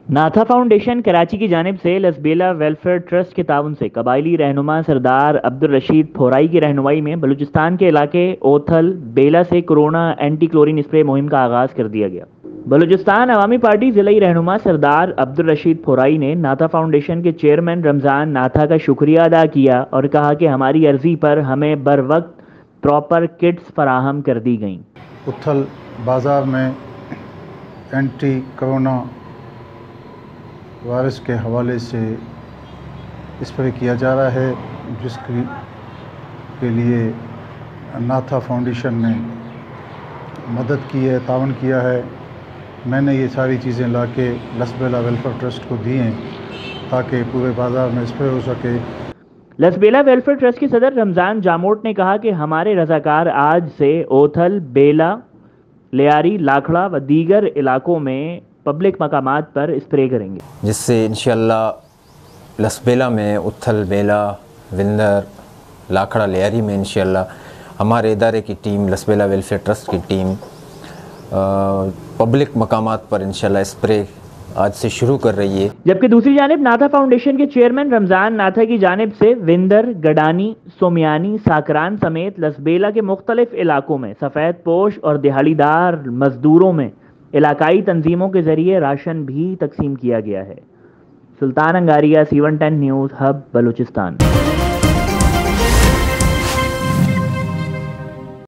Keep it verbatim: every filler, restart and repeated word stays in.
ناتھا foundation Karachi کی جانب سے لسبیلا ویلفیئر ٹرسٹ کے تعاون سے قبائلی رہنما سردار عبدالرشید پھورائی کی رہنمائی میں بلوچستان کے علاقے اوتھل بیلا سے کورونا اینٹی کلورین اسپرے مہم کا آغاز کر دیا گیا۔ بلوچستان عوامی پارٹی ضلعی رہنما سردار عبدالرشید پھورائی نے ناتھا فاؤنڈیشن کے چیئرمین رمضان ناتھا کا شکریہ ادا کیا اور کہا کہ ہماری عرضی پر ہمیں بروقت پراپر کٹس فراہم کر دی گئیں۔ اوتھل بازار میں اینٹی کرونا وائرس کے حوالے سے اسپرے کیا جا رہا ہے، جس کی کے لیے ناتھا فاؤنڈیشن نے مدد کی ہے، تعاون کیا ہے۔ میں نے یہ ساری چیزیں لا کے لسبیلا ویلفیئر ٹرسٹ کو دی ہیں تاکہ پورے بازار میں اسپرے ہو سکے۔ لسبیلا ویلفیئر ٹرسٹ کے صدر رمضان جاموٹ نے کہا کہ ہمارے رضاکار آج سے اوتھل، بیلا، لیاری، لاکھڑا و دیگر علاقوں میں پبلک مقامات پر اسپرے کریں گے، جس سے انشاءاللہ لسبیلا میں، اوتھل، بیلا، وندر، لاکھڑا، لیاری میں انشاءاللہ ہمارے ادارے کی ٹیم، لسبیلا ویلفیئر ٹرسٹ کی ٹیم پبلک مقامات پر انشاءاللہ اسپرے آج سے شروع کر رہی ہے۔ جبکہ دوسری جانب ناتھا فاؤنڈیشن کے چیئرمین رمضان ناتھا کی جانب سے وندر، گڈانی، سومیانی، ساکران سمیت لسبیلا کے مختلف علاقوں میں سفید پوش اور دہاڑی دار مزدوروں میں علاقائی تنظیموں کے ذریعے راشن بھی تقسیم کیا گیا ہے۔ Sultan Angaria, C one ten news hub, Balochistan.